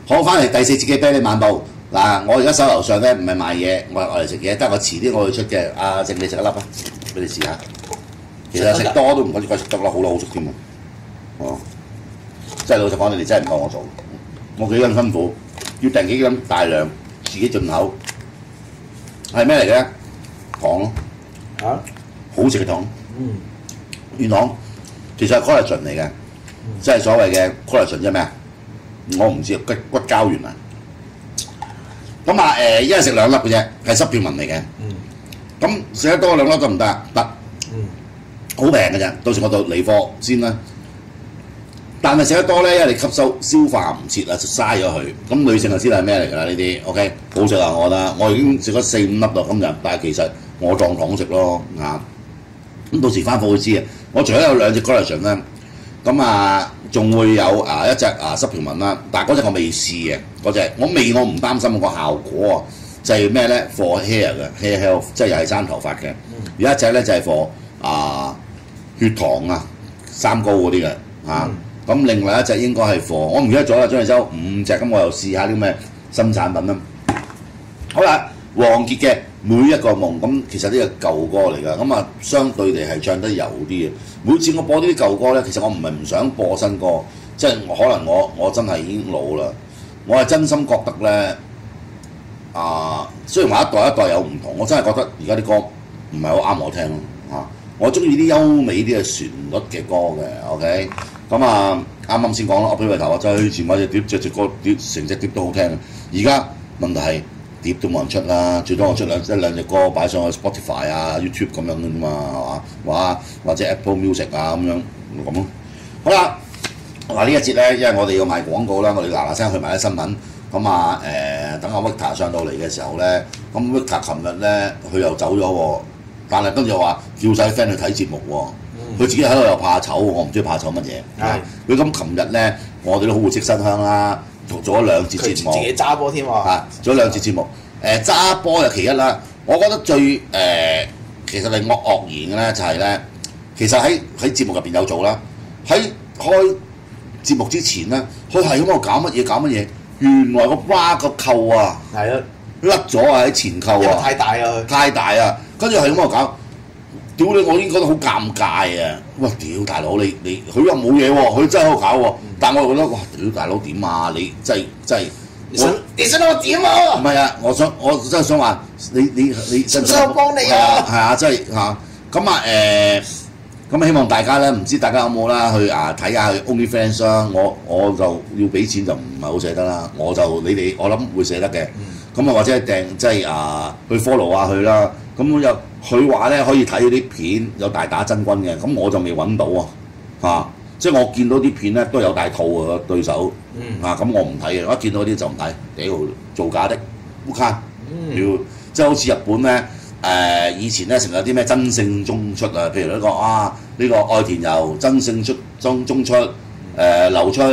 好，翻嚟第四節嘅啤梨漫步嗱，我而家手頭上咧唔係賣嘢，我係嚟食嘢，得我遲啲我會出嘅。阿靜你食一粒啊，俾你試下。其實食多都唔該食得啦，好啦好食添喎。哦，真係老實講，你哋真係唔夠我做，我幾咁辛苦，要訂幾咁大量，自己進口。係咩嚟嘅？糖咯。 嚇？ 好食嘅糖。軟糖其實係 collagen 嚟嘅，即係所謂嘅 collagen 即係咩啊？我唔知骨膠原啊。咁啊一日食2粒嘅啫，係濕片紋嚟嘅。咁食得多2粒得唔得啊？得。好平嘅啫，到時我到嚟貨先啦。但係食得多咧，因為你吸收消化唔切啊，就嘥咗佢。咁女性就知道係咩嚟㗎啦？呢啲 OK 好食啊！我覺得我已經食咗4、5粒啦今日，但係其實我當糖食咯嚇。咁到時翻貨會知嘅。我除咗有2隻 collagen 咧，咁仲會有一隻濕條紋啦，但係嗰隻我未試嘅，嗰隻我唔擔心個效果啊，就係咩咧 for hair 嘅 hair health， 即係又係生頭髮嘅。有一隻咧就係 for 血糖三高嗰啲嘅嚇。咁另外一隻應該係 for 我唔記得咗啦，張利洲5隻，咁我又試下啲咩新產品啦。好啦，王傑嘅每一個夢，咁其實呢個舊歌嚟㗎，咁相對地係唱得柔啲嘅。每次我播呢啲舊歌咧，其實我唔係唔想播新歌，即係可能我真係已經老啦，我係真心覺得咧雖然話一代一代有唔同，我真係覺得而家啲歌唔係好啱我聽咯嚇。我中意啲優美啲嘅旋律嘅歌嘅 ，OK。咁啱啱先講啦，我俾佢頭話齋，前買隻碟隻歌碟成隻碟都好聽。而家問題係碟都冇人出啦，最多我出一兩隻歌擺上去 Spotify YouTube 咁樣嘅啫嘛，係嘛？或者 Apple Music 咁樣咁咯。好啦，嗱呢一節咧，因為我哋要賣廣告啦，我哋嗱聲去埋啲新聞。咁等阿 Victor 上到嚟嘅時候咧，咁 Victor 琴日咧佢又走咗喎，但係跟住又話叫晒 friend 去睇節目喎。佢自己喺度又怕醜，我唔知怕醜乜嘢。佢咁琴日咧，我哋都好活色生香啦，做咗2節節目。 佢自己揸波添喎。 做咗2節節目。揸波就其一啦。我覺得最其實令我愕然嘅咧就係咧，其實喺節目入邊有做啦。喺開節目之前咧，佢係咁喺度搞乜嘢？原來個 bra 個扣係啊， 甩咗喺前扣啊， 太大啊， 太大啊，跟住係咁喺度搞。屌你！我已經覺得好尷尬啊！喂，屌大佬你佢又冇嘢喎，佢真係喺度搞喎。但我又覺得哇，屌大佬點啊？你真係你想我點啊？ 唔係啊！我真係想話你真想我幫你啊！ 係啊，真係嚇咁咁希望大家咧，唔知大家有冇啦去睇下 OnlyFans 啦。我就要俾錢就唔係好捨得啦。你哋我諗會捨得嘅。咁或者係訂即係去 follow 下佢啦。咁又佢話咧可以睇嗰啲片有大打真軍嘅，咁我就未揾到即係我見到啲片咧都有大套嘅對手咁我唔睇嘅，我一見到啲就唔睇，屌造假的烏卡，即係好似日本咧以前咧成日有啲咩真勝中出譬如呢個愛田由真勝中出流出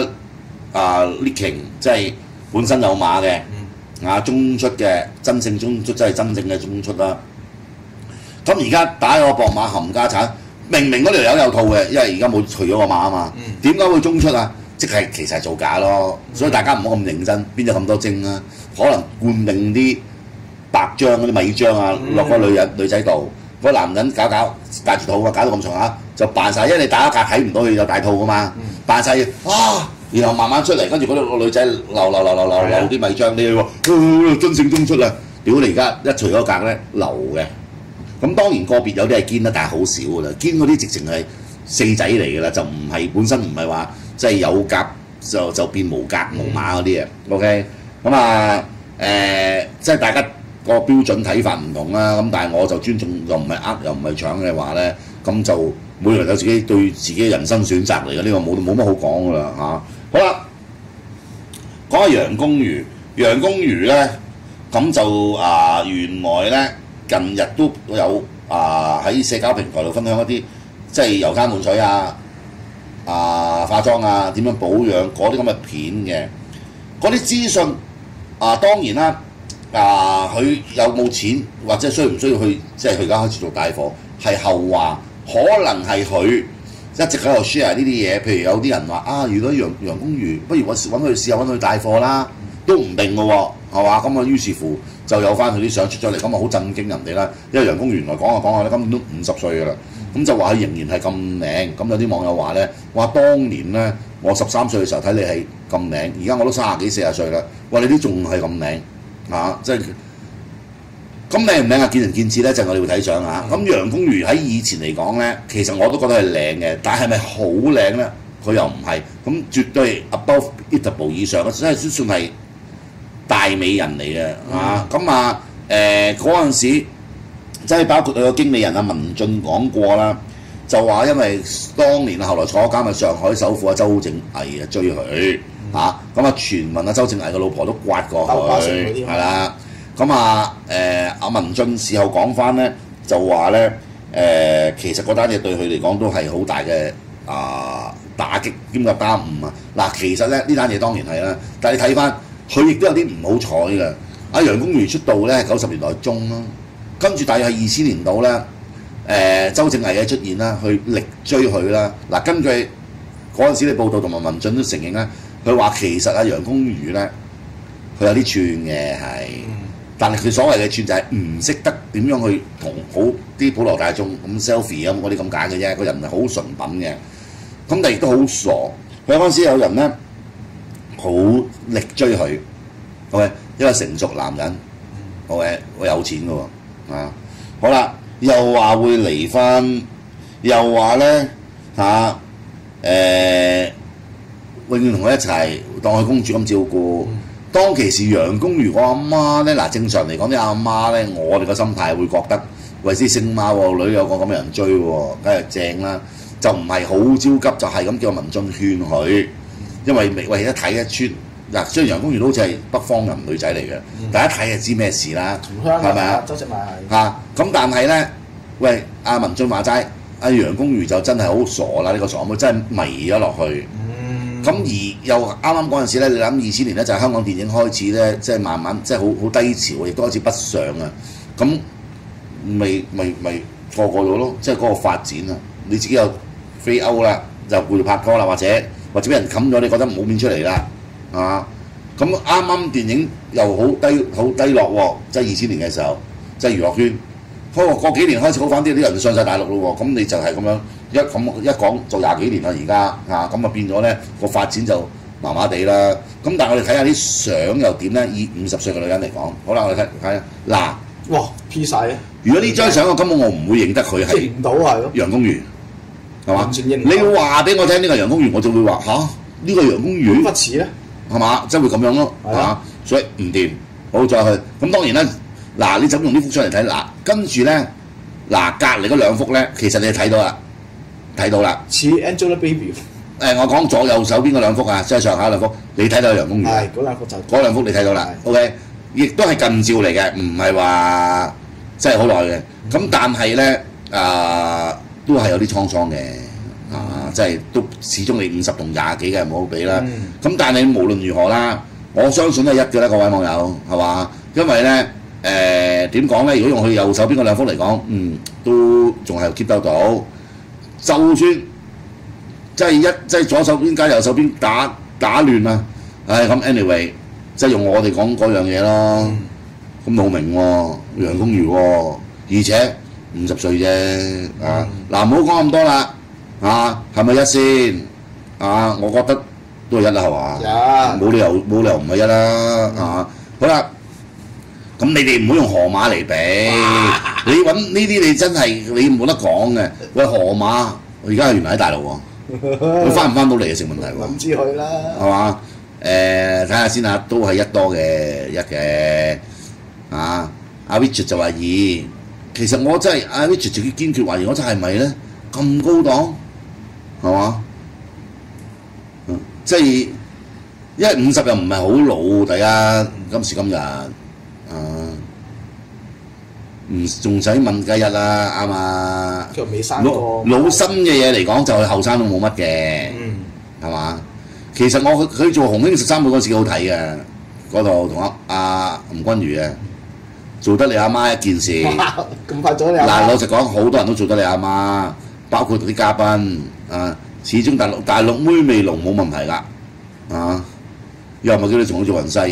Leaking 即係本身有馬嘅中出嘅真勝中出即係真正嘅中出啦。咁而家打個博馬冚家產，明明嗰條友有套嘅，因為而家冇除咗個馬啊嘛，點解會中出啊？即係其實係造假咯，所以大家唔好咁認真，邊有咁多精啊？可能灌定啲白漿嗰啲米漿落個女仔度，個男人搞戴住套搞到咁長下就扮晒，因為你打一格睇唔到佢有大套噶嘛，扮晒然後慢慢出嚟，跟住嗰個女仔流啲米漿，你話真正中出啊！屌你而家一除咗格咧流嘅。咁當然個別有啲係堅啦，但係好少㗎啦。堅嗰啲直情係4仔嚟㗎啦，就唔係本身唔係話即係有格就變無格無碼嗰啲嘅。OK，咁即係大家個標準睇法唔同啦。咁但係我就尊重，又唔係又唔係搶嘅話咧，咁就每個人有自己對自己人生選擇嚟嘅，呢個冇乜好講㗎啦嚇。好啦，講下楊公瑜咧，咁就原來咧。近日都有喺社交平台度分享一啲即係遊山玩水化妝點樣保養嗰啲咁嘅片嘅，嗰啲資訊當然啦佢有冇錢或者需唔需要去即係佢而家開始做帶貨係後話，可能係佢一直喺度 share 呢啲嘢，譬如有啲人話如果楊公瑜不如我揾佢試下揾佢帶貨啦， 都唔定嘅喎，係嘛？咁啊，於是乎就有翻佢啲相出咗嚟，咁啊好震驚人哋啦。因為楊公原來講下講下咧，今年都50歲㗎啦，咁就話佢仍然係咁靚。咁有啲網友話咧，話當年咧我13歲嘅時候睇你係咁靚，而家我都30幾40歲啦，哇！你都仲係咁靚啊！即係咁靚唔靚啊？見仁見智咧，就我哋會睇相嚇。咁楊公瑜喺以前嚟講咧，其實我都覺得係靚嘅，但係咪好靚咧？佢又唔係，咁絕對 above eatable 以上嘅，真係算係大美人嚟嘅嚇。咁嗰陣時，即係包括佢個經理人阿文俊講過啦，就話因為當年後來坐監嘅上海首富阿周正毅追佢嚇，咁傳聞阿周正毅嘅老婆都刮過佢，係啦。咁阿文俊事後講翻咧，就話咧其實嗰單嘢對佢嚟講都係好大嘅打擊兼個耽誤啊！嗱，其實咧呢單嘢當然係啦，但係你睇翻佢亦都有啲唔好彩嘅。阿楊公瑜出道咧90年代中啦，跟住大約係2000年度咧，周正毅嘅出現啦，去力追佢啦。嗱，根據嗰陣時你報道同埋文俊都承認啦，佢話其實阿楊公瑜咧佢有啲串嘅係，但係佢所謂嘅串就係唔識得點樣去同好啲普羅大眾咁 selfie 咁嗰啲咁解嘅啫，個人係好純品嘅。咁但亦都好傻，佢嗰陣時有人咧好力追佢，OK， 一個成熟男人，OK， 我有錢嘅喎，好啦，又話會離婚，又話咧永遠同佢一齊當佢公主咁照顧。當其時楊公瑜個阿媽咧，正常嚟講啲阿媽咧，我哋個心態會覺得為師姓馬喎，女有個咁嘅人追喎，梗係正啦。就唔係好焦急，就係咁叫文俊勸佢，因為為咗睇一穿嗱，雖然楊公瑜都好似係北方人女仔嚟嘅，大家睇就知咩事啦，係咪啊？ 周正毅係咁但係咧，喂，阿文俊話齋，阿楊公瑜就真係好傻啦，呢個傻妹真係迷咗落去。咁而又啱啱嗰陣時咧，你諗2000年咧就係香港電影開始咧，即係慢慢即係好低潮，亦都開始北上啊。咁咪錯過咗咯，即係嗰個發展啊！你自己又飛歐啦，就顧住拍拖啦，或者俾人冚咗，你覺得冇面出嚟啦，咁啱啱電影又好低落喎，即係2000年嘅時候，即係娛樂圈。不過過幾年開始好翻啲，啲人上晒大陸咯喎，咁你就係咁樣一講就20幾年啦，而家咁變咗咧個發展就麻麻地啦。咁但係我哋睇下啲相又點咧？以50歲嘅女人嚟講，好啦，我哋睇嗱， 哇 P 晒啊！ 如果呢張相我根本我唔會認得佢係認唔到係咯， 楊公瑜。係嘛？你要話俾我聽呢個楊公瑜，我就會話呢個楊公瑜不似咧， 係嘛？即係會咁樣咯，所以唔掂，好再去。咁當然啦，嗱，你就用呢幅相嚟睇，嗱，跟住咧，嗱，隔離嗰兩幅咧，其實你睇到啦， 似 Angelababy。 我講左右手邊嗰兩幅啊，即係上下兩幅，你睇到楊公瑜， 係嗰兩幅就嗰兩幅你睇到啦 ，OK， 亦都係近照嚟嘅，唔係話即係好耐嘅。咁但係咧，都係有啲滄桑嘅，即係都始終你50同20幾嘅唔好比啦。咁但係無論如何啦，我相信都係一嘅啦，各位網友係嘛？因為咧點講咧？如果用佢右手邊嗰兩幅嚟講，都仲係 keep 得到。就算即係左手邊加右手邊打亂啊，咁 anyway， 即係用我哋講嗰樣嘢咯。咁好明喎，楊公瑜喎，而且50歲啫，嗱，唔好講咁多啦，係咪一先？我覺得都係一啦，係嘛？冇理由唔係一啦，好啦，咁你哋唔好用河馬嚟比，你揾呢啲你真係你冇得講嘅。喂，河馬，我而家原來喺大陸喎，佢翻唔翻到嚟嘅成問題喎？ 諗知佢啦， 係嘛？睇下先啊，都係一多嘅一嘅，阿 Richard 就話2，其實我真係阿 Richard 自己堅決懷疑，我真係咪咧咁高檔，係嘛？即係因為50又唔係好老，大家今時今日唔仲使問計日啦，啱嘛？ 佢未生過老新嘅嘢嚟講，就係後生都冇乜嘅，係嘛？其實佢做紅興13妹嗰陣時好睇嘅，嗰度同阿吳君如嘅。做得你阿媽一件事， 咁快做你阿媽？ 嗱，老實講，好多人都做得你阿媽，包括啲嘉賓始終大陸妹未濃冇問題㗎，又唔係叫你同佢做雲西，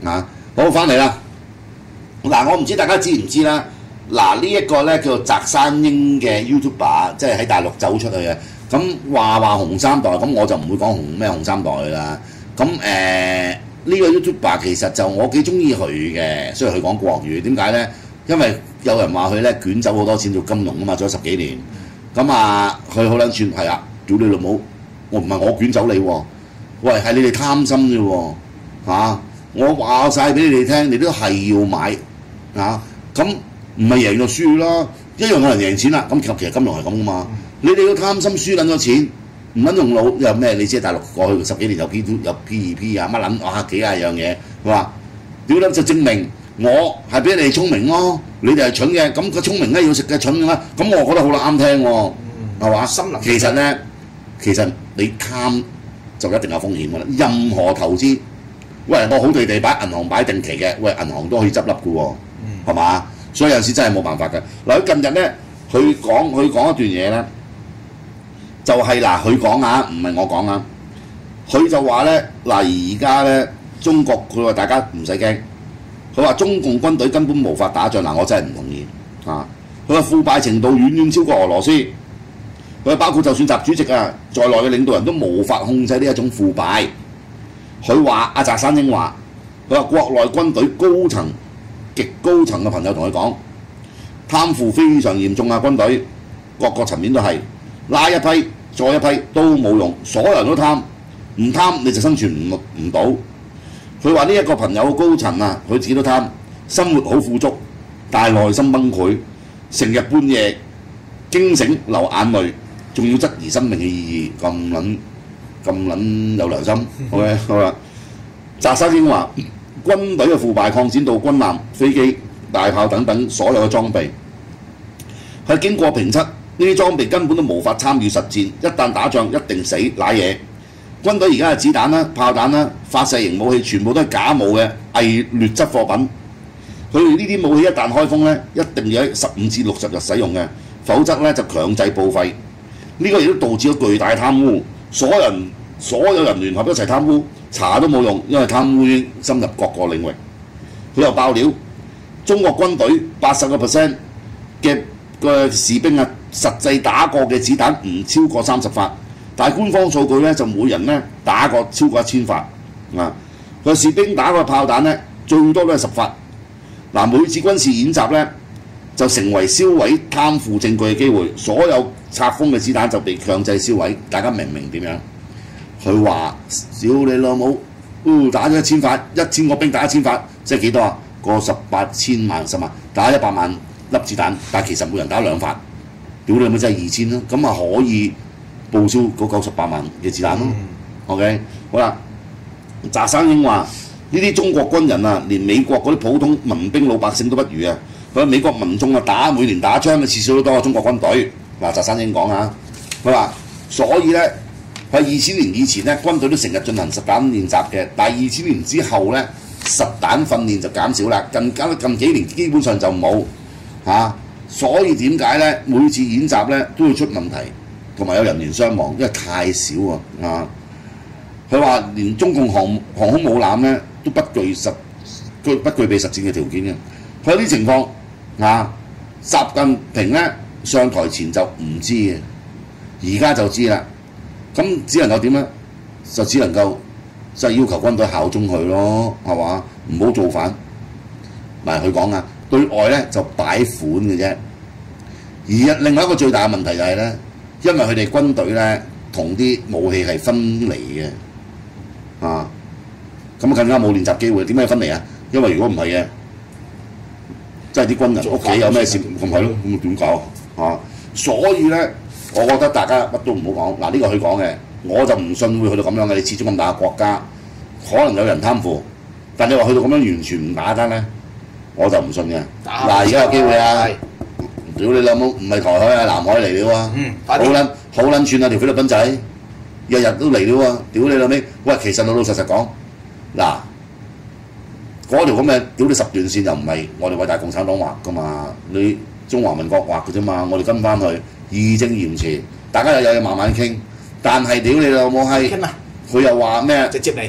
啊！好，翻嚟啦。嗱，我唔知大家知唔知啦。嗱，呢一個咧叫做翟山英嘅 YouTuber，即係喺大陸走出去嘅。咁話紅三代，咁我就唔會講紅三代啦。咁呢個 YouTuber 其實就我幾中意佢嘅，雖然佢講國語，點解咧？因為有人話佢咧捲走好多錢做金融啊嘛，做咗10幾年。咁啊，佢好撚串係啊！屌你老母！我唔係我捲走你喎，喂係你哋貪心啫喎嚇！我話晒俾你哋聽，你都係要買嚇，咁唔係贏就輸啦，一樣有人贏錢啦。咁其實金融係咁噶嘛，你哋要貪心輸撚咗錢，唔撚用腦又咩？你知大陸過去10幾年有 P2 有 P2P 啊乜撚哇幾廿樣嘢，佢話屌撚就證明我係比你哋聰明咯，你哋係蠢嘅，咁個聰明咧要食嘅蠢嘅啦，咁我覺得好啱聽喎，係嘛？其實你貪就一定有風險㗎啦。任何投資，喂，我好地地擺銀行擺定期嘅，喂，銀行都可以執笠㗎喎，係嘛？所以有時真係冇辦法嘅。嗱，佢近日咧，佢講一段嘢咧，就係嗱，佢講啊，唔係我講啊。佢就話咧，嗱，而家咧中國，佢話大家唔使驚。佢話中共軍隊根本無法打仗，嗱，我真係唔同意啊！佢話腐敗程度遠遠超過俄羅斯。佢話包括就算習主席啊在內嘅領導人都無法控制呢一種腐敗。佢話阿翟山英話，佢話國內軍隊極高層嘅朋友同佢講，貪腐非常嚴重啊！軍隊各個層面都係拉一批再一批都冇用，所有人都貪，唔貪你就生存唔到。佢話呢一個朋友高層啊，佢自己都貪，生活好富足，但係內心崩潰，成日半夜驚醒流眼淚，仲要質疑生命嘅意義，咁撚有良心。OK 好啦，翟山英話軍隊嘅腐敗擴展到軍艦、飛機、大炮等等所有嘅裝備，佢經過評測，呢啲裝備根本都無法參與實戰，一旦打仗一定死瀨嘢。軍隊而家嘅子彈啦、炮彈啦、發射型武器全部都係假冒嘅偽劣質貨品。佢哋呢啲武器一旦開封咧，一定要喺15至60日使用嘅，否則咧就強制報廢。呢個亦都導致咗巨大貪污，所有人聯合一齊貪污，查都冇用，因為貪污已經深入各個領域。佢又爆料，中國軍隊80% 嘅士兵啊，實際打過嘅子彈唔超過30發。但係官方數據咧，就每人咧打過超過1000發啊！佢士兵打過炮彈咧，最多都係10發。嗱，每次軍事演習咧，就成為銷毀貪腐證據嘅機會。所有拆封嘅子彈就被強制銷毀。大家明唔明點樣？佢話：屌你老母！打咗1000發，1000個兵打1000發，即係幾多啊？過18千萬10萬，打100萬粒子彈，但係其實每人打2發。屌你老母真係2000啦！咁啊可以報銷嗰98萬嘅子彈咯。OK， 好啦，翟山英話呢啲中國軍人啊，連美國嗰啲普通民兵老百姓都不如啊！佢話美國民眾啊每年打槍嘅次數都多過中國軍隊。嗱，翟山英講啊，佢話所以咧，喺2000年以前咧，軍隊都成日進行實彈練習嘅，但係2000年之後咧，實彈訓練就減少啦。近幾年基本上就冇嚇，所以點解咧每次演習咧都會出問題？同埋有人員傷亡，因為太少啊！佢話連中共航空母艦咧都不具備實戰嘅條件嘅。佢有啲情況啊，習近平咧上台前就唔知嘅，而家就知啦。咁只能夠點咧？就只能夠即係要求軍隊效忠佢咯，係嘛？唔好造反。嗱，佢講啊，對外咧就擺款嘅啫。而另外一個最大嘅問題就係咧。因為佢哋軍隊咧同啲武器係分離嘅，啊，咁更加冇練習機會。點解分離啊？因為如果唔係嘅，即係啲軍人屋企有咩事，咁係咯，咁點搞啊？所以咧，我覺得大家乜都唔好講。嗱，呢個佢講嘅，我就唔信會去到咁樣嘅。你始終咁大個國家，可能有人貪腐，但你話去到咁樣完全唔打得咧，我就唔信嘅。嗱，而家有機會啊！屌你老母，唔係台海啊，南海嚟了喎！好撚串啊條菲律賓仔，日日都嚟了喎！屌你老味，喂，其實老實講，嗱，嗰條咁嘅屌你10段線又唔係我哋偉大共產黨畫噶嘛，你中華民國畫嘅啫嘛，我哋跟翻去義正嚴詞，大家有嘢慢慢傾。但係屌你老母係，佢又話咩？ 直接嚟，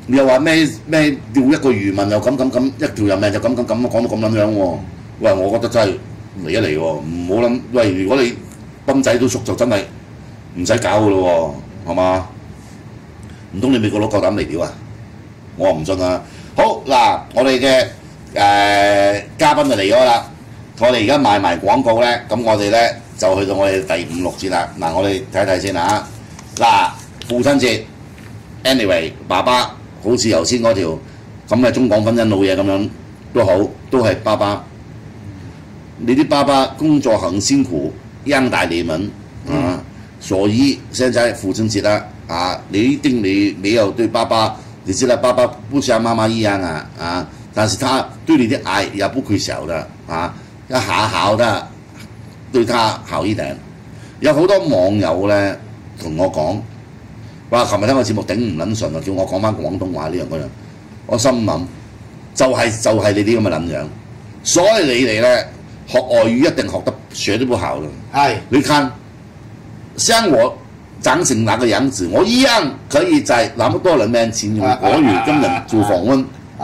你又話咩釣一個漁民又咁，一條人命就咁，講到咁樣喎。喂，我覺得真係嚟一嚟喎，唔好諗。喂，如果你賓仔都熟就真係唔使搞噶咯喎，係嘛？唔通你美國佬夠膽嚟屌啊？我唔信啊！好嗱，我哋嘅嘉賓就嚟咗啦，我哋而家賣埋廣告咧，咁我哋咧就去到我哋第5、6節啦。嗱，我哋睇睇先嚇。嗱，父親節 ，anyway， 爸爸好似頭先嗰條咁嘅中港婚姻老嘢咁樣都好，都係爸爸。你啲爸爸工作很辛苦，養大你們啊，所以現在父親節啦，啊，你一定你沒有對爸爸，你知道爸爸不像媽媽一樣啊，但是他對你的愛也不會少的啊，一下下的對他好一點。有好多網友咧同我講，哇！琴日聽個節目頂唔撚順啊，叫我講翻廣東話呢樣嗰樣，我心諗就係你啲咁嘅撚樣，所以你哋咧。學外語一定學得不好的。係，你看，像我長成那個樣子，我一樣可以在那麼多人面前用國語跟人做訪問。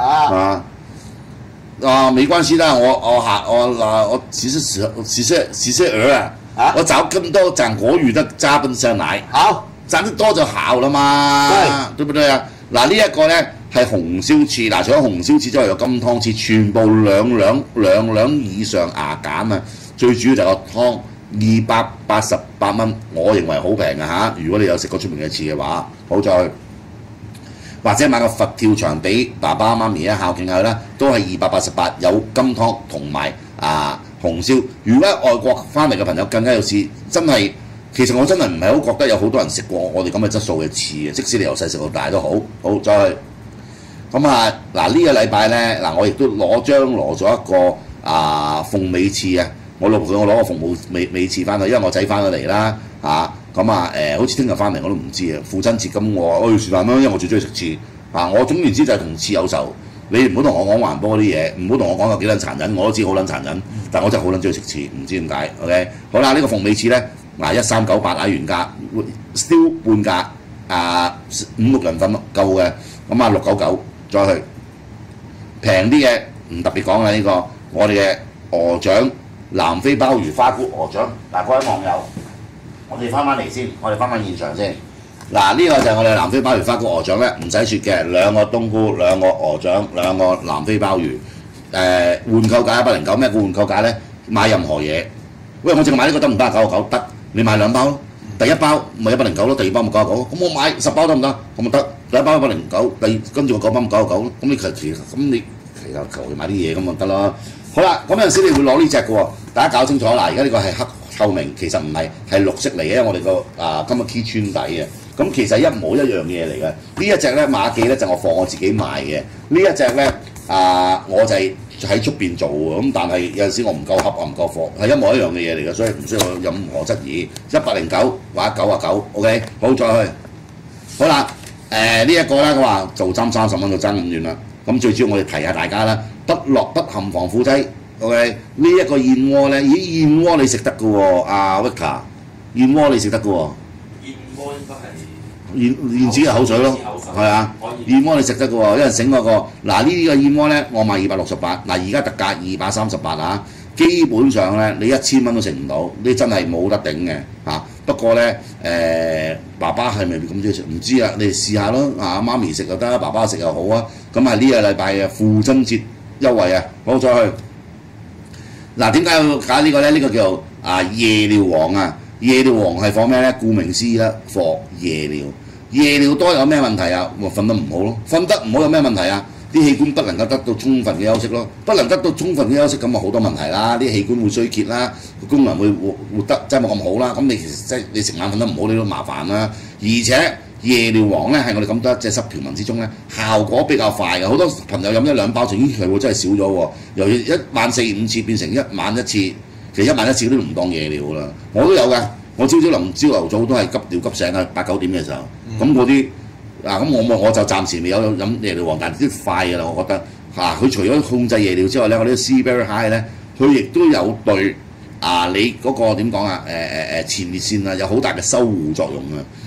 沒關係啦，我其實兒啊，我找更多講國語的嘉賓上來，好，講得多就好了嘛，對不對啊？嗱，呢一個咧。係紅燒翅，嗱，除咗紅燒翅之外，有金湯翅，全部兩兩以上牙揀啊！最主要就係個湯，288蚊，我認為好平嘅嚇。如果你有食過出面嘅翅嘅話，好在或者買個佛跳牆俾爸爸媽咪咧孝敬下啦，都係288，有金湯同埋紅燒。如果外國翻嚟嘅朋友更加有試，真係其實我真係唔係好覺得有好多人食過我哋咁嘅質素嘅翅嘅，即使你由細食到大都好。好再去。咁啊，嗱呢個禮拜咧，嗱我亦都攞咗一個鳳尾翅啊！我攞個鳳尾翅翻去，因為我仔翻咗嚟啦咁好似聽日翻嚟我都唔知啊！父親節咁我話是但啦，因為我最中意食翅我總言之就係同翅有仇。你唔好同我講環保嗰啲嘢，唔好同我講有幾撚殘忍，我都知好撚殘忍，但我真係好撚中意食翅，唔知點解 OK？ 好啦，呢個鳳尾翅咧1398原價 still 半價5、6人份夠嘅，咁699。再去平啲嘅唔特別講啦，呢個我哋嘅鵝掌南非鮑魚花菇鵝掌。嗱，各位網友，我哋翻嚟先，我哋翻現場先。嗱，呢個就係我哋南非鮑魚花菇鵝掌咧，唔使雪嘅，2個冬菇，2個鵝掌，2個南非鮑魚。換購價109，咩叫換購價咧？買任何嘢，喂，我淨係買呢個得唔得？999得，你買2包咯。第1包咪109咯，第2包咪999，咁我買10包得唔得？咁咪得。第1包109，跟住個9包咪999咯。咁你其實求其買啲嘢咁咪得咯。好啦，咁有陣時你會攞呢隻嘅喎，大家搞清楚啦。而家呢個係黑透明，其實唔係，係綠色嚟嘅，因為我哋個今日 key 穿底嘅。咁其實一模一樣嘢嚟嘅。呢一隻咧馬記咧就我放我自己賣嘅。呢一隻咧我就係喺出邊做喎。咁但係有陣時我唔夠盒，我唔夠貨，係一模一樣嘅嘢嚟嘅，所以唔需要任何質疑。109或者99 ，OK， 好再去。好啦。呢一個咧，我話做爭30蚊就爭咁遠啦。咁最主要我哋提下大家啦，不落不含防腐劑。OK， 呢一個燕窩咧，燕窩你食得嘅喎，阿 Victor， 燕窩你食得嘅喎。 燕窩應該係燕子嘅口水咯，係啊。燕窩你食得嘅喎，一人整嗰個。嗱呢啲嘅燕窩咧，我賣268，嗱而家特價238基本上咧你1000蚊都食唔到，呢真係冇得頂嘅不過咧爸爸係咪咁中意食？唔知啊，你哋試下咯媽咪食就得，爸爸食又好啊。咁係呢個禮拜嘅父親節優惠啊，好再去。嗱點解要揀呢個咧？呢個叫做夜尿王啊！夜尿王係放咩咧？顧名思義啦，放夜尿。夜尿多有咩問題啊？瞓得唔好咯，瞓得唔好有咩問題啊？啲器官不能夠得到充分嘅休息咯，不能得到充分嘅休息咁啊好多問題啦，啲器官會衰竭啦，個功能會活得真係冇咁好啦。咁你其實即係你成晚瞓得唔好，你都麻煩啦。而且夜尿王咧係我哋咁多隻濕條文之中咧，效果比較快嘅。好多朋友飲1-2包就已經係真係少咗喎，由1晚4、5次變成1晚1次，其實1晚1次都唔當夜尿啦。我都有㗎，我朝頭早都係急尿急醒啊，8、9點嘅時候，咁嗰啲。咁我就暫時未有飲夜尿王，但係啲快㗎啦，我覺得佢除咗控制夜尿之外咧，我呢個 Sea Berry High 咧，佢亦都有對你嗰個點講前列腺有好大嘅修護作用啊！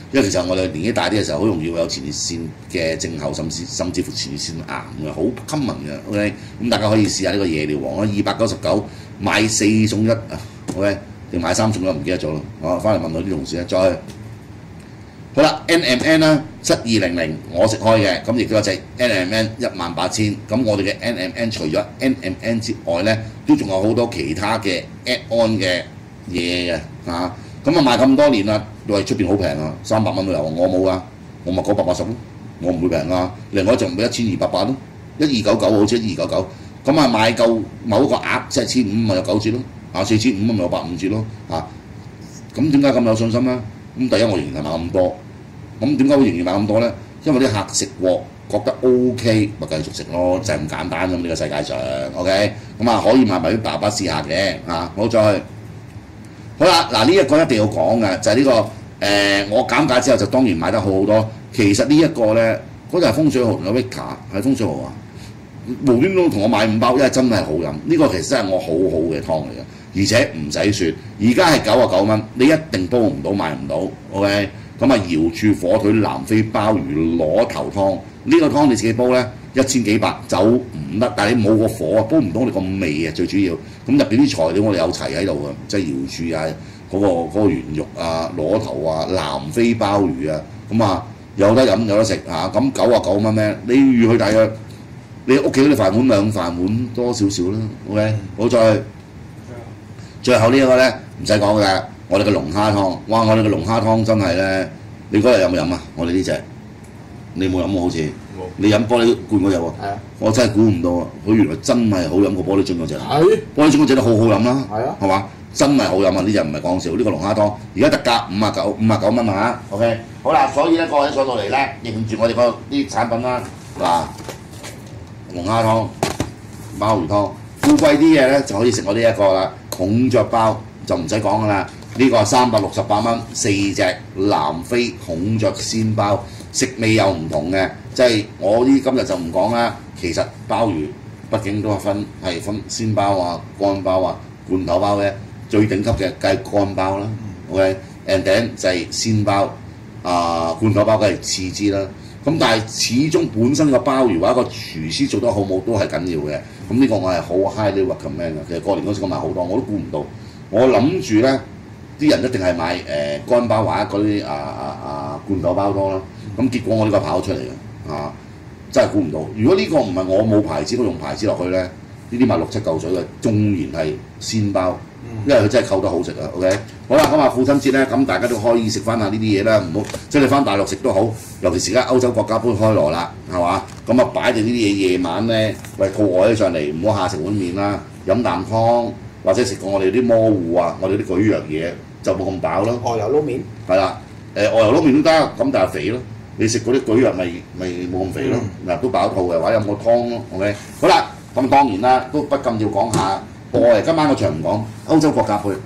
因為其實我哋年紀大啲嘅時候，好容易會有前列腺嘅症候，甚至乎前列腺癌嘅，好 common 嘅。OK， 咁大家可以試下呢個夜尿王啦，299買4送1啊。OK， 定買3送1唔記得咗咯。我翻嚟問到啲同事咧，再好啦 ，NMN 啦7200我食開嘅，咁亦都有隻 NMN 18000。咁我哋嘅 NMN 除咗 NMN 之外咧，都仲有好多其他嘅 add-on 嘅嘢嘅嚇。咁啊賣咁多年啦，喂出邊好平啊，300蚊都有，我冇啊，我咪980咯，我唔會平啊。另外一隻咪1288咯，1299好似1299。咁啊買夠某一個額即係1500咪有9折咯，啊4500咪有85折咯，啊咁點解咁有信心咧？咁第一我仍然係買咁多，咁點解會仍然買咁多咧？因為啲客食過覺得 OK，咪繼續食咯，就係咁簡單咁呢個世界上 ，OK， 咁啊可以買埋啲爸爸試下嘅，好再去。好啦，嗱呢一個一定要講嘅就係呢個我減價之後就當然買得好好多。其實呢一個咧，嗰隻係風水蠔嘅 Vika 係風水蠔啊，無端端同我買5包，因為真係好飲。呢個其實真係我好好嘅湯嚟嘅，而且唔使雪。而家係99蚊，你一定煲唔到買唔到。OK， 咁啊瑤柱火腿南非鮑魚螺頭湯，呢個湯你自己煲咧1000幾百走唔得，但係你冇個火啊，煲唔到你個味啊最主要。咁入邊啲材料我哋有齊喺度嘅，即係瑤柱啊，嗰個圓肉啊、螺頭啊、南非鮑魚啊，咁啊有得飲有得食嚇。咁99蚊咩？你預佢大約你屋企嗰啲飯碗2飯碗多少少啦。OK， 好再最後呢一個咧唔使講嘅，我哋嘅龍蝦湯，哇！我哋嘅龍蝦湯真係咧，你嗰日有冇飲啊？我哋呢隻你冇飲喎，好似你飲玻璃罐嗰隻喎，我真係估唔到啊！佢原來真係好飲過玻璃樽嗰隻，玻璃樽嗰隻都好好飲啦，係嘛？真係好飲啊！呢隻唔係講笑，呢個龍蝦湯而家特價59蚊啊 ！OK， 好啦，所以咧各位上到嚟咧，認住我哋個啲產品啦，嗱，龍蝦湯、鮑魚湯，富貴啲嘢咧就可以食我呢一個啦，孔雀包就唔使講噶啦，呢個368蚊4隻南非孔雀鮮包。食味又唔同嘅，即係我呢今日就唔講啦。其實鮑魚畢竟都係分鮮包啊、乾包啊、罐頭包嘅，最頂級嘅梗係乾包啦。OK，and then 就係鮮包罐頭包梗係次之啦。咁但係始終本身個鮑魚或者個廚師做得好冇都係緊要嘅。咁呢個我係好 highly recommend 嘅。其實過年嗰時我買好多，我都估唔到。我諗住咧，啲人一定係買乾包或者嗰啲罐頭包多啦。咁結果我呢個跑出嚟嘅，真係估唔到。如果呢個唔係我冇牌子，我用牌子落去咧，呢啲賣6、7嚿水嘅，縱然係鮮包，因為佢真係扣得好食啊。OK， 好啦，咁父親節咧，咁大家都可以食翻下呢啲嘢啦，唔好即係你翻大陸食都好，尤其是而家歐洲國家杯開鑼啦，係嘛？咁啊擺定呢啲嘢夜晚咧，喂肚餓起上嚟，唔好下食碗麵啦，飲啖湯或者食過我哋啲魔芋啊，我哋啲舉藥嘢就冇咁飽咯。 外遊撈麵係啦，外遊撈麵都得，咁但係肥咯。你食嗰啲舉藥咪冇咁肥咯，嗱都飽肚嘅話飲個湯咯 ，OK。好啦，咁當然啦，都不禁要講下今晚個場唔講歐洲國家杯。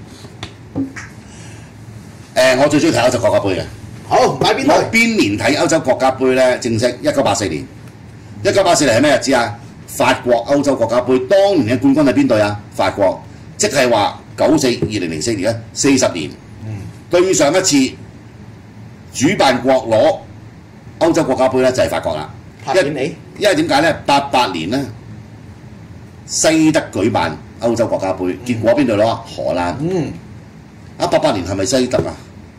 我最中意睇歐洲國家杯嘅。 好，買邊隊？ 我邊年睇歐洲國家杯咧？正式1984年。1984年係咩日子啊？法國歐洲國家杯，當年嘅冠軍係邊隊啊？法國，即係話2004年咧40年。對上一次主辦國攞歐洲國家杯咧就係法國啦，因為點解咧？88年咧西德舉辦歐洲國家杯，結果邊度攞啊？荷蘭。88年係咪西德啊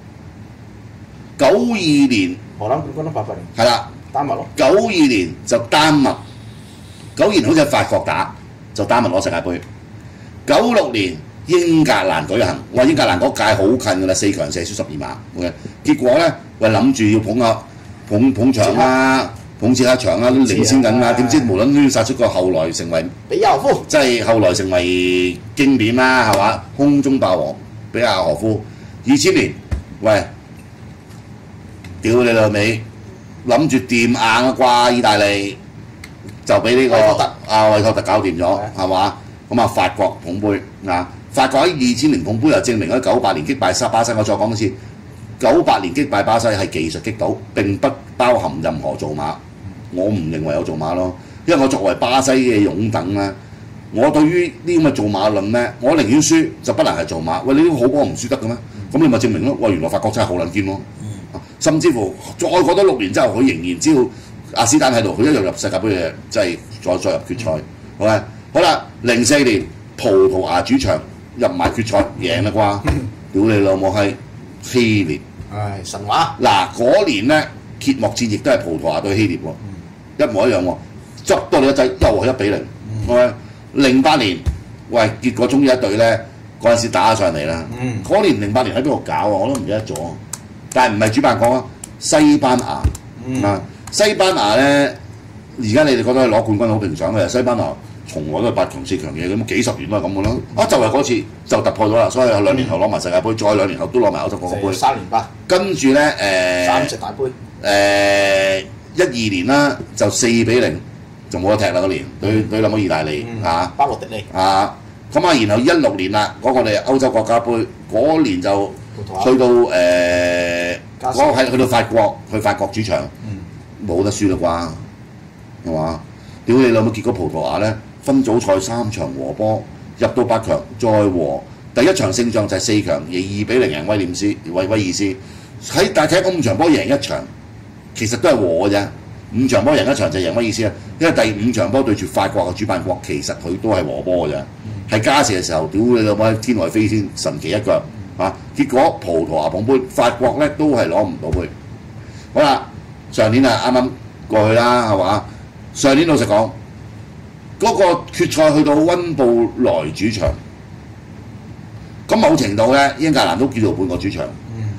？92年荷蘭冠軍都88年。 係啦， 丹麥咯。 92年就丹麥，92年好似係法國打，就丹麥攞世界盃。96年英格蘭舉行，哇！英格蘭嗰屆好近㗎啦，4強射輸12碼。OK， 結果咧，喂諗住要捧場啦，捧切克場啦，都領先緊啦，點知無論都殺出個後來成為比亞荷夫， 即係後來成為經典啦，係嘛？空中霸王比亞荷夫。2000年，喂，屌你老味，諗住掂硬啊啩，意大利就俾呢個維托特搞掂咗，係嘛？咁啊，法國捧杯啊！法國喺2000年捧杯又證明咗98年擊敗巴西。我再講一次，98年擊敗巴西係技術擊倒，並不包含任何造馬。我唔認為有造馬咯，因為我作為巴西嘅擁躉咧，我對於呢咁嘅造馬論咧，我寧願輸就不能係造馬。喂，你都好波唔輸得嘅咩？咁你咪證明咯，喂，原來法國真係好撚堅咯。 甚至乎再過多6年之後，佢仍然只要阿斯丹喺度，佢一樣入世界盃嘅，即係再入決賽。好啊，好啦，04年葡萄牙主場入埋決賽贏啦啩，屌你老母係希臘。 唉，神話。 嗱嗰年咧揭幕戰亦都係葡萄牙對希臘喎，一模一樣喎，執多你一劑又係1-0。係咪？08年，喂，結果終於一隊咧嗰陣時打上嚟啦。嗰年08年喺邊度搞啊？我都唔記得咗。但係唔係主辦國啊？西班牙啊，西班牙咧，而家你哋覺得攞冠軍好平常嘅，西班牙從來都係8強4強嘅，咁幾十年都係咁嘅啦。就係嗰次就突破咗啦，所以2年後攞埋世界盃，再2年後都攞埋歐洲國家盃。 3連霸。 跟住咧 3隻大杯。 12年啦，就4-0就冇得踢啦嗰年，對冧咗意大利巴洛迪利啊，咁啊，然後16年啦，嗰個我哋歐洲國家盃嗰年就去到嗰係去到法國，去法國主場冇得輸啦啩，係嘛？屌你老母！結果葡萄牙咧分組賽3場和波，入到8強再和，第一場勝仗就係4強，而2-0贏威爾斯。但係踢嗰5場波贏1場，其實都係和嘅啫。5場波贏1場就贏威爾斯啦，因為第5場波對住法國嘅主辦國，其實佢都係和波嘅啫。係加時嘅時候，屌你老母天外飛仙神奇一腳啊！結果葡萄牙捧杯，法國咧都係攞唔到杯。好啦，上年啊啱啱過去啦，係嘛？上年老實講，嗰個決賽去到溫布萊主場，咁某程度咧，英格蘭都叫做半個主場。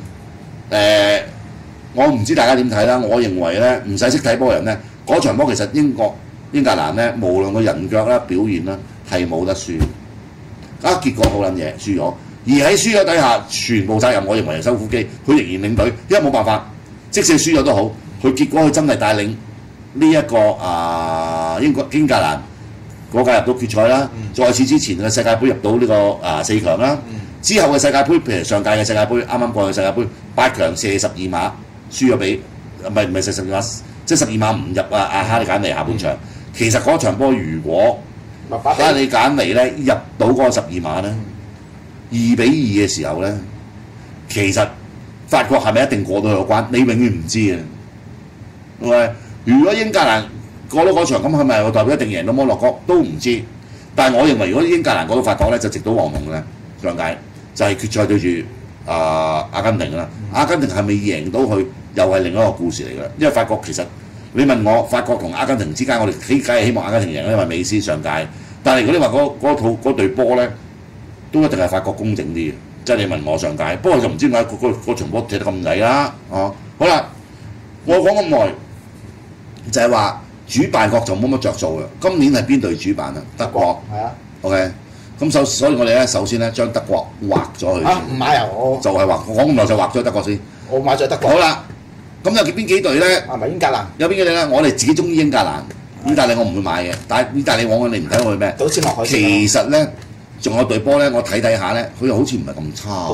我唔知大家點睇啦，我認為咧唔使識睇波人咧，嗰場波其實英格蘭咧，無論個人腳啦、表現啦，係冇得輸。結果好撚嘢，輸咗。而喺輸咗底下，全部責任我認為係修夫基，佢仍然領隊，因為冇辦法，即使輸咗都好，佢結果佢真係帶領呢一個英格蘭嗰屆入到決賽啦。再次之前嘅世界盃入到呢個4強啦。之後嘅世界盃，譬如上屆嘅世界盃，啱啱過去世界盃8強射12碼，輸咗俾唔係射12碼，即係12碼唔入哈利簡尼下半場。其實嗰場波如果哈利簡尼咧入到嗰個12碼咧，2-2嘅時候咧，其實法國係咪一定過到去個關？你永遠唔知嘅。喂，如果英格蘭過到嗰場，咁係咪代表一定贏到摩洛哥？都唔知。但係我認為，如果英格蘭過到法國咧，就直搗黃龍嘅上屆。就係決賽對住阿根廷啦，阿根廷係咪贏到佢又係另一個故事嚟嘅。因為法國其實你問我，法國同阿根廷之間，我哋梗係希望阿根廷贏，因為美斯上屆。但係如果你話嗰隊波咧，都一定係法國公正啲嘅。即係你問我上屆，不過就唔知點解嗰場波踢得咁矮啦。好啦，我講咁耐就係話主辦國就冇乜着數嘅。今年係邊隊主辦啊？德國。 係啊。 OK。咁所以我哋咧首先咧將德國劃咗佢。 唔買啊！我就係劃，我講咁耐就劃咗德國先。 我買咗德國。 好啦，咁有邊幾隊咧？ 咪英格蘭。 有邊幾隊咧？我哋自己中意英格蘭，意大利我唔會買嘅。但係意大利往往你唔睇佢咩？ 賭錢落海。 其實咧，仲有隊波咧，我睇下咧，佢又好似唔係咁差。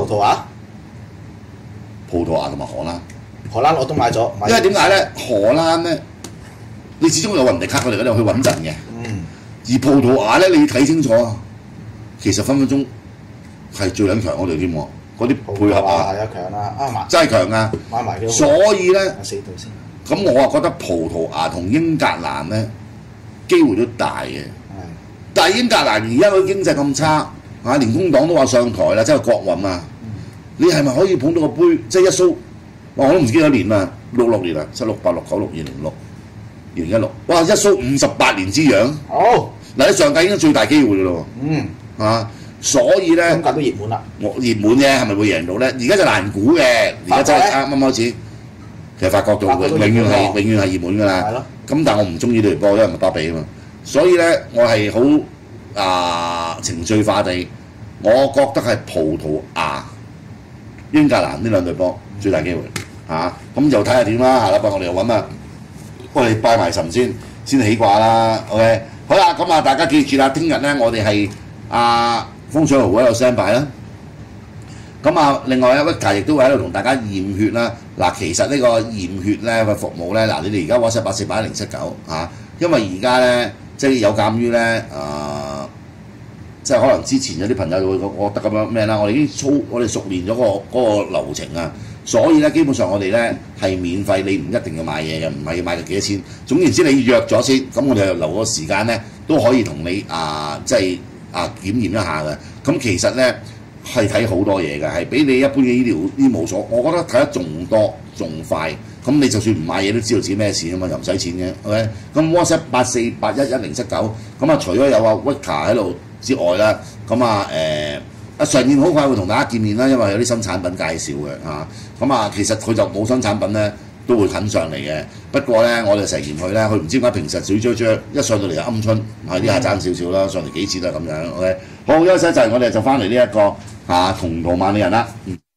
葡萄牙同埋荷蘭。 荷蘭我都買咗。 因為點解咧？荷蘭咧，你始終有雲迪克佢哋嗰度去穩陣嘅。而葡萄牙咧，你要睇清楚啊！其實分分鐘係最撚強我哋添喎，嗰啲配合啊， 係強啦， 真係強啊！ 買埋所以咧， 四隊先。 咁我啊覺得葡萄牙同英格蘭咧機會都大嘅。但係英格蘭而家佢經濟咁差連工黨都話上台啦，即係國運啊！你係咪可以捧到個杯？即係一蘇，我都唔知幾多年啦，66年啦，76、86、96、2006、2016，哇！一蘇58年之癢。 好嗱，喺上屆已經最大機會㗎咯。所以咧， 今屆都熱門啦。 我熱門啫，係咪會贏到咧？而家就難估嘅，而家真係啱開始。其實法國永遠係熱門㗎啦。咁但係我唔中意呢隊波，因為唔係巴比啊嘛。所以咧，我係好程序化地，我覺得係葡萄牙、英格蘭呢兩隊波最大機會咁就睇下點啦。下禮拜我哋又揾我哋拜埋神先起卦啦。OK， 好啦，咁大家記住啦，聽日咧我哋係風水豪喺度 stand by 啦。咁另外Victor亦都會喺度同大家驗血啦。嗱，其實呢個驗血咧嘅服務咧，嗱你哋而家WhatsApp 8481079因為而家咧即係有鑑於咧即係可能之前有啲朋友會覺得咁樣咩啦，我哋已經我哋熟練咗嗰個流程啊， 所以咧基本上我哋咧係免費，你唔一定要買嘢嘅，唔係要買到幾多錢。總言之，你約咗先，咁我哋就留個時間咧都可以同你即係檢驗一下嘅。咁其實咧係睇好多嘢嘅，係比你一般嘅醫務所，我覺得睇得仲多仲快。咁你就算唔買嘢都知道自己咩事啊嘛，又唔使錢嘅，OK？咁 WhatsApp 84811079，咁除咗有Wika 喺度之外啦，咁常燕好快會同大家見面啦，因為有啲新產品介紹嘅其實佢就冇新產品咧都會近上嚟嘅。不過咧，我哋成日嫌佢咧，佢唔知點解平時水啫啫，一上到嚟就鵪鶉，呢下爭少少啦，上嚟幾次都係咁樣，OK？好，休息一陣，我哋就翻嚟呢一個同途萬里人啦。